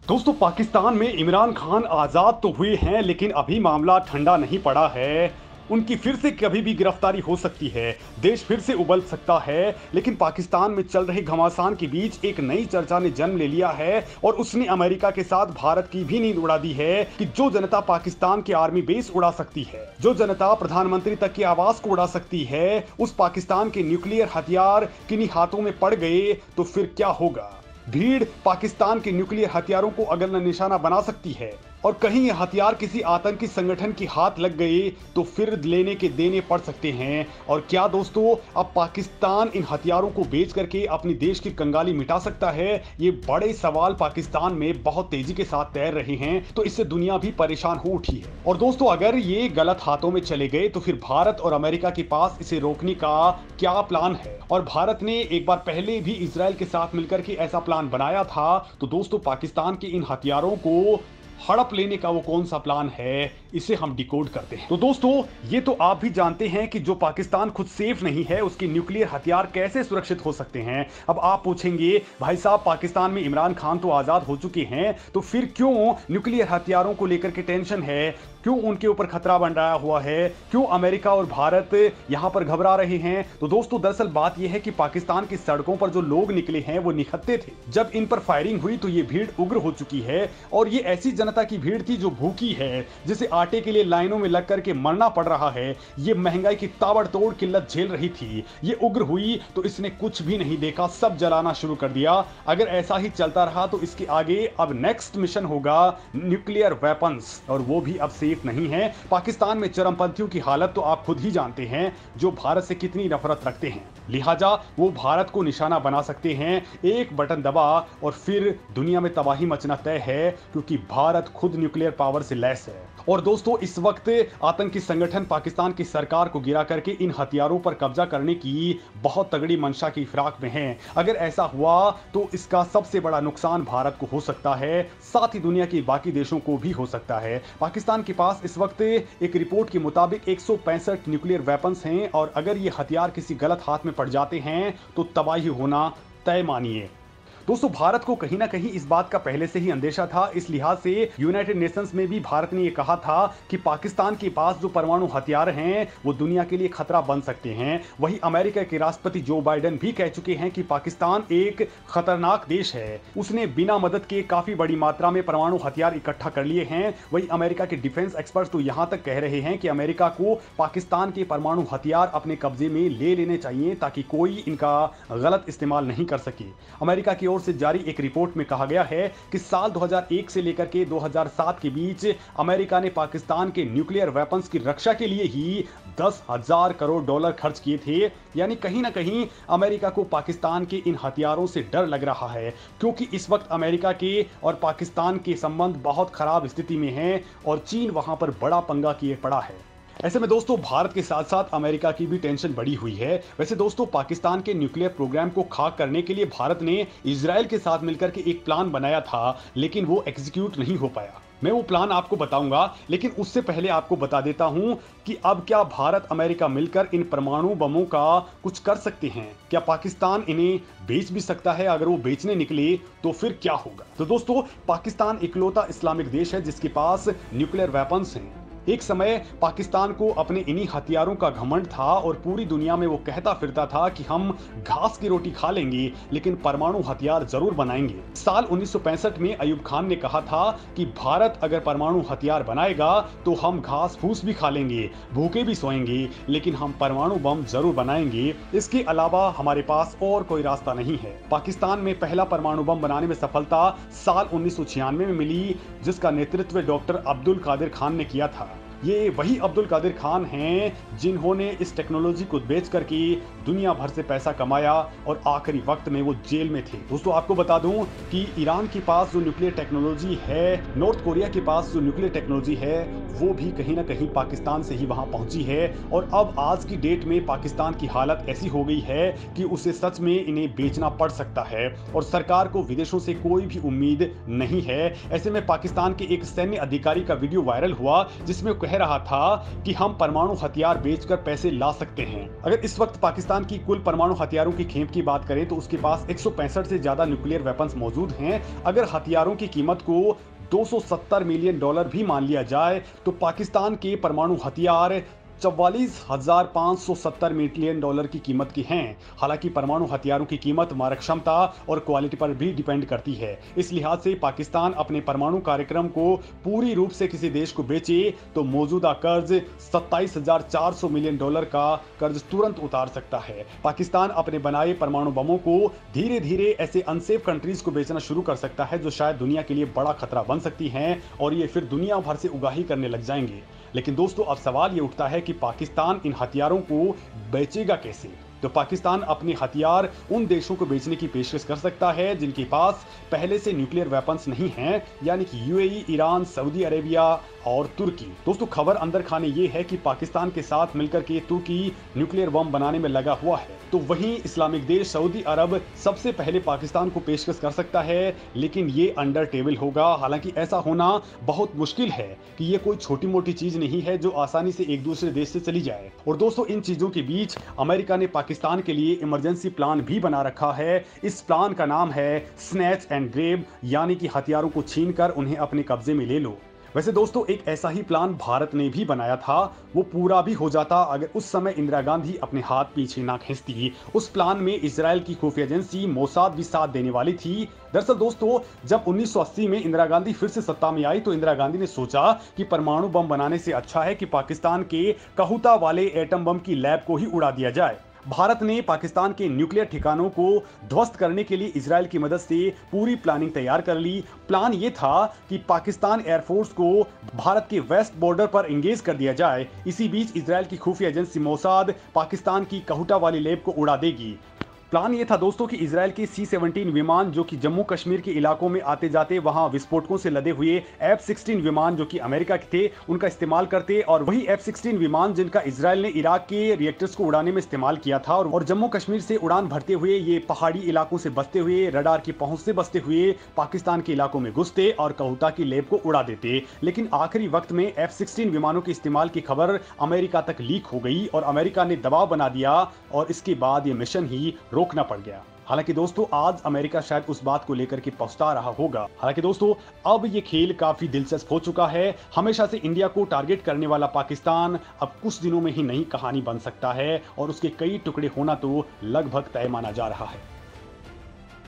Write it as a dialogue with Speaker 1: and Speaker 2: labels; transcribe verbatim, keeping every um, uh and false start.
Speaker 1: दोस्तों, पाकिस्तान में इमरान खान आज़ाद तो हुए हैं, लेकिन अभी मामला ठंडा नहीं पड़ा है। उनकी फिर से कभी भी गिरफ्तारी हो सकती है, देश फिर से उबल सकता है। लेकिन पाकिस्तान में चल रहे घमासान के बीच एक नई चर्चा ने जन्म ले लिया है और उसने अमेरिका के साथ भारत की भी नींद उड़ा दी है कि जो जनता पाकिस्तान के आर्मी बेस उड़ा सकती है, जो जनता प्रधानमंत्री तक के आवास को उड़ा सकती है, उस पाकिस्तान के न्यूक्लियर हथियार किन्हीं हाथों में पड़ गए तो फिर क्या होगा। भीड़ पाकिस्तान के न्यूक्लियर हथियारों को अगर न निशाना बना सकती है और कहीं ये हथियार किसी आतंकी संगठन के हाथ लग गए तो फिर लेने के देने पड़ सकते हैं। और क्या दोस्तों, अब पाकिस्तान इन हथियारों को बेच करके अपनी देश की कंगाली मिटा सकता है? ये बड़े सवाल पाकिस्तान में बहुत तेजी के साथ तैर रहे हैं, तो इससे दुनिया भी परेशान हो उठी है। और दोस्तों, अगर ये गलत हाथों में चले गए तो फिर भारत और अमेरिका के पास इसे रोकने का क्या प्लान है? और भारत ने एक बार पहले भी इजराइल के साथ मिलकर के ऐसा प्लान बनाया था। तो दोस्तों, पाकिस्तान के इन हथियारों को हड़प लेने का वो कौन सा प्लान है, इसे हम डिकोड करते हैं। तो दोस्तों, ये तो आप भी जानते हैं कि जो पाकिस्तान खुद सेफ नहीं है, उसके न्यूक्लियर हथियार कैसे सुरक्षित हो सकते हैं। अब आप पूछेंगे, भाई साहब, पाकिस्तान में इमरान खान तो आजाद हो चुके हैं, तो फिर क्यों न्यूक्लियर हथियारों को लेकर के टेंशन है, क्यों उनके ऊपर खतरा मंडराया हुआ है, क्यों अमेरिका और भारत यहां पर घबरा रहे हैं? तो दोस्तों, दरअसल बात यह है कि पाकिस्तान की सड़कों पर जो लोग निकले हैं वो निखत्ते थे। जब इन पर फायरिंग हुई तो ये भीड़ उग्र हो चुकी है और ये ऐसी जनता की भीड़ थी जो भूखी है, जिसे आटे के लिए लाइनों में लग करके मरना पड़ रहा है। ये महंगाई की ताबड़तोड़ किल्लत झेल रही थी। ये उग्र हुई तो इसने कुछ भी नहीं देखा, सब जलाना शुरू कर दिया। अगर ऐसा ही चलता रहा तो इसके आगे अब नेक्स्ट मिशन होगा न्यूक्लियर वेपन्स, और वो भी अब सेफ नहीं है। पाकिस्तान में चरमपंथियों की हालत तो आप खुद ही जानते हैं, जो भारत से कितनी नफरत रखते हैं। लिहाजा वो भारत को निशाना बना सकते हैं। एक बटन दबा और फिर दुनिया में तबाही मचना तय है, क्योंकि भारत खुद न्यूक्लियर पावर से लैस है। और दोस्तों, इस वक्त आतंकी संगठन पाकिस्तान की सरकार को गिरा करके इन हथियारों पर कब्जा करने की बहुत तगड़ी मंशा की फिराक में है। अगर ऐसा हुआ तो इसका सबसे बड़ा नुकसान भारत को हो सकता है, साथ ही दुनिया के बाकी देशों को भी हो सकता है। पाकिस्तान के पास इस वक्त एक रिपोर्ट के मुताबिक एक सौ पैंसठ न्यूक्लियर वेपन्स हैं, और अगर ये हथियार किसी गलत हाथ में पड़ जाते हैं तो तबाही होना तय मानिए। दोस्तों, भारत को कहीं ना कहीं इस बात का पहले से ही अंदेशा था। इस लिहाज से यूनाइटेड नेशंस में भी भारत ने यह कहा था कि पाकिस्तान के पास जो परमाणु हथियार हैं वो दुनिया के लिए खतरा बन सकते हैं। वहीं अमेरिका के राष्ट्रपति जो बाइडेन भी कह चुके हैं कि पाकिस्तान एक खतरनाक देश है। उसने बिना मदद के काफी बड़ी मात्रा में परमाणु हथियार इकट्ठा कर लिए हैं। वहीं अमेरिका के डिफेंस एक्सपर्ट तो यहां तक कह रहे हैं कि अमेरिका को पाकिस्तान के परमाणु हथियार अपने कब्जे में ले लेने चाहिए, ताकि कोई इनका गलत इस्तेमाल नहीं कर सके। अमेरिका की से जारी एक रिपोर्ट में कहा गया है कि साल दो हज़ार एक से लेकर के दो हज़ार सात के बीच अमेरिका ने पाकिस्तान के न्यूक्लियर वेपन्स की रक्षा के लिए ही दस हजार करोड़ डॉलर खर्च किए थे। यानी कहीं ना कहीं अमेरिका को पाकिस्तान के इन हथियारों से डर लग रहा है, क्योंकि इस वक्त अमेरिका के और पाकिस्तान के संबंध बहुत खराब स्थिति में हैं और चीन वहां पर बड़ा पंगा किए पड़ा है। ऐसे में दोस्तों, भारत के साथ साथ अमेरिका की भी टेंशन बढ़ी हुई है। वैसे दोस्तों, पाकिस्तान के न्यूक्लियर प्रोग्राम को खाक करने के लिए भारत ने इजराइल के साथ मिलकर के एक प्लान बनाया था, लेकिन वो एग्जीक्यूट नहीं हो पाया। मैं वो प्लान आपको बताऊंगा, लेकिन उससे पहले आपको बता देता हूं कि अब क्या भारत अमेरिका मिलकर इन परमाणु बमों का कुछ कर सकते हैं? क्या पाकिस्तान इन्हें बेच भी सकता है? अगर वो बेचने निकले तो फिर क्या होगा? तो दोस्तों, पाकिस्तान इकलौता इस्लामिक देश है जिसके पास न्यूक्लियर वेपन्स हैं। एक समय पाकिस्तान को अपने इन्हीं हथियारों का घमंड था और पूरी दुनिया में वो कहता फिरता था कि हम घास की रोटी खा लेंगे, लेकिन परमाणु हथियार जरूर बनाएंगे। साल उन्नीस सौ पैंसठ में अयूब खान ने कहा था कि भारत अगर परमाणु हथियार बनाएगा तो हम घास फूस भी खा लेंगे, भूखे भी सोएंगे, लेकिन हम परमाणु बम जरूर बनाएंगे। इसके अलावा हमारे पास और कोई रास्ता नहीं है। पाकिस्तान में पहला परमाणु बम बनाने में सफलता साल उन्नीस सौ छियानवे में मिली, जिसका नेतृत्व डॉक्टर अब्दुल कादिर खान ने किया था। ये वही अब्दुल कादिर खान हैं जिन्होंने इस टेक्नोलॉजी को बेच करके दुनिया भर से पैसा कमाया और आखिरी वक्त में वो जेल में थे। दोस्तों, आपको बता दूं कि ईरान के पास जो न्यूक्लियर टेक्नोलॉजी है, नॉर्थ कोरिया के पास जो न्यूक्लियर टेक्नोलॉजी है, वो भी कहीं ना कहीं पाकिस्तान से ही वहां पहुंची है। और अब आज की डेट में पाकिस्तान की हालत ऐसी हो गई है कि उसे सच में इन्हें बेचना पड़ सकता है और सरकार को विदेशों से कोई भी उम्मीद नहीं है। ऐसे में पाकिस्तान के एक सैन्य अधिकारी का वीडियो वायरल हुआ जिसमें कह रहा था कि हम परमाणु हथियार बेचकर पैसे ला सकते हैं। अगर इस वक्त पाकिस्तान की कुल परमाणु हथियारों की खेप की बात करें तो उसके पास एक सौ पैंसठ से ज्यादा न्यूक्लियर वेपन्स मौजूद हैं। अगर हथियारों की कीमत को दो सौ सत्तर मिलियन डॉलर भी मान लिया जाए तो पाकिस्तान के परमाणु हथियार चौवालीस हजार पाँच सौ सत्तर मिलियन डॉलर की कीमत की हैं। हालांकि परमाणु हथियारों की कीमत मारक क्षमता और क्वालिटी पर भी डिपेंड करती है। इस लिहाज से पाकिस्तान अपने परमाणु कार्यक्रम को पूरी रूप से किसी देश को बेचे तो मौजूदा कर्ज सत्ताईस हजार चार सौ मिलियन डॉलर का कर्ज तुरंत उतार सकता है। पाकिस्तान अपने बनाए परमाणु बमों को धीरे धीरे ऐसे अनसेफ कंट्रीज को बेचना शुरू कर सकता है जो शायद दुनिया के लिए बड़ा खतरा बन सकती हैं और ये फिर दुनिया भर से उगाही करने लग जाएंगे। लेकिन दोस्तों अब सवाल ये उठता है कि पाकिस्तान इन हथियारों को बेचेगा कैसे? तो पाकिस्तान अपने हथियार उन देशों को बेचने की पेशकश कर सकता है जिनके पास पहले से न्यूक्लियर वेपन्स नहीं हैं, यानी कि यूएई, ईरान, सऊदी अरेबिया और तुर्की। दोस्तों खबर अंदर खाने ये है कि पाकिस्तान के साथ मिलकर के तुर्की न्यूक्लियर बम बनाने में लगा हुआ है, तो वहीं इस्लामिक देश सऊदी अरब सबसे पहले पाकिस्तान को पेशकश कर सकता है, लेकिन ये अंडर टेबल होगा। हालांकि ऐसा होना बहुत मुश्किल है कि ये कोई छोटी मोटी चीज नहीं है जो आसानी से एक दूसरे देश से चली जाए। और दोस्तों इन चीजों के बीच अमेरिका ने पाकिस्तान के लिए इमरजेंसी प्लान भी बना रखा है। इस प्लान का नाम है स्नैच एंड ग्रैब, यानी कि हथियारों को छीनकर उन्हें अपने कब्जे में ले लो। वैसे दोस्तों एक ऐसा ही प्लान भारत ने भी बनाया था, वो पूरा भी हो जाता अगर उस समय इंदिरा गांधी अपने हाथ पीछे ना खींचती। उस प्लान में इजराइल की खुफिया एजेंसी मोसाद भी साथ देने वाली थी। दरअसल दोस्तों जब उन्नीस सौ अस्सी में इंदिरा गांधी फिर से सत्ता में आई तो इंदिरा गांधी ने सोचा कि परमाणु बम बनाने से अच्छा है कि पाकिस्तान के कहूता वाले एटम बम की लैब को ही उड़ा दिया जाए। भारत ने पाकिस्तान के न्यूक्लियर ठिकानों को ध्वस्त करने के लिए इजराइल की मदद से पूरी प्लानिंग तैयार कर ली। प्लान ये था कि पाकिस्तान एयरफोर्स को भारत के वेस्ट बॉर्डर पर एंगेज कर दिया जाए। इसी बीच इजराइल की खुफिया एजेंसी मोसाद पाकिस्तान की कहूटा वाली लैब को उड़ा देगी। प्लान ये था दोस्तों कि इजराइल के सी सेवनटीन विमान जो कि जम्मू कश्मीर के इलाकों में आते जाते वहां विस्फोटकों से लदे हुए एफ सिक्सटीन विमान जो कि अमेरिका के थे उनका इस्तेमाल करते, और वही एफ सिक्सटीन विमान जिनका इजराइल ने इराक के रिएक्टर्स को उड़ाने में इस्तेमाल किया था, और जम्मू कश्मीर से उड़ान भरते हुए ये पहाड़ी इलाकों से बचते हुए, रडार की पहुंच से बचते हुए पाकिस्तान के इलाकों में घुसते और कहूता की लैब को उड़ा देते। लेकिन आखिरी वक्त में एफ सिक्सटीन विमानों के इस्तेमाल की खबर अमेरिका तक लीक हो गई और अमेरिका ने दबाव बना दिया और इसके बाद ये मिशन ही रोकना पड़ गया। हालांकि दोस्तों आज अमेरिका शायद उस बात को लेकर के पछता रहा होगा। हालांकि दोस्तों अब ये खेल काफी दिलचस्प हो चुका है। हमेशा से इंडिया को टारगेट करने वाला पाकिस्तान अब कुछ दिनों में ही नई कहानी बन सकता है और उसके कई टुकड़े होना तो लगभग तय माना जा रहा है।